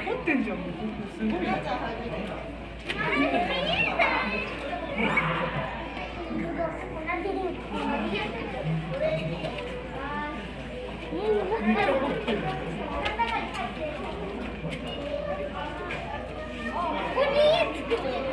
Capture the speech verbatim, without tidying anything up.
持ってんじゃん。すごいね。めっちゃ持ってる。 ここに家作ってる。